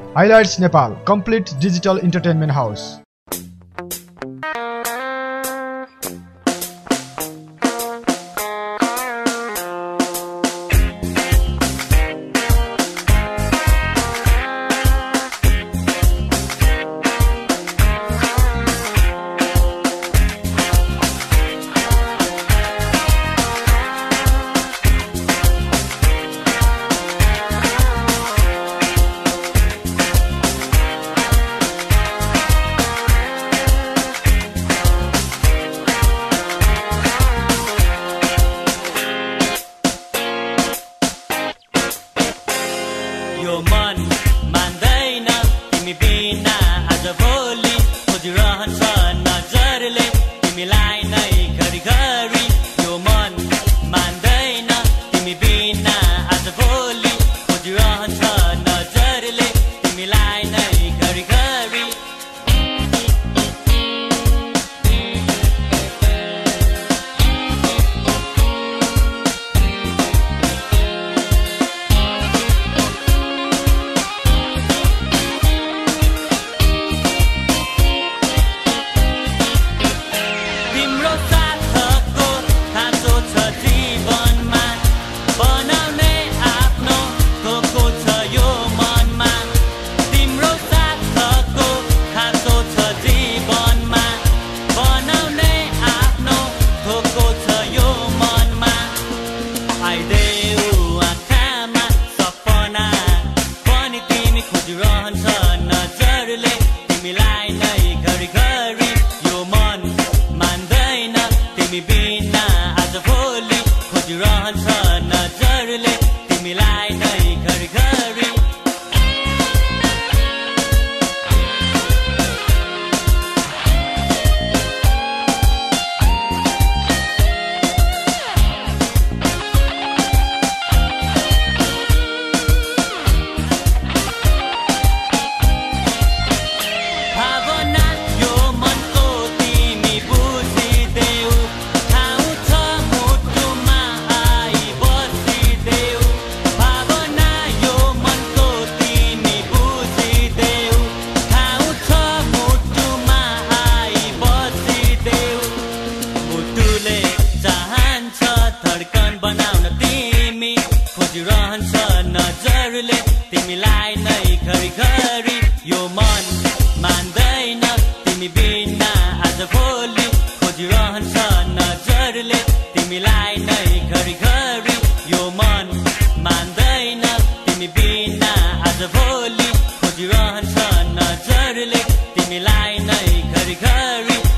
Highlights Nepal, complete digital entertainment house. यो मन मान्दैन तिमी बिना आज भोलि खोजिरहन्छ नजरले तिमीलाई नै घरिघरि यो मन मान्दैन तिमी बिना आज भोलि खोजिरहन्छ नजरले तिमीलाई नै घरिघरि खोजिरहन्छ नजरले तिमीलाई नै घरिघरि यो मन मान्दैन तिमी बिना आज भोलि खोजिरहन्छ नजरले तिमीलाई नै घरिघरि खोजिरहन्छ नजरले तिमीलाई नै घरिघरि यो मन मान्दैन तिमी बिना आज भोलि खोजिरहन्छ नजरले तिमीलाई नै घरिघरि यो मन मान्दैन तिमी बिना आज भोलि खोजिरहन्छ नजरले तिमीलाई नै घरिघरि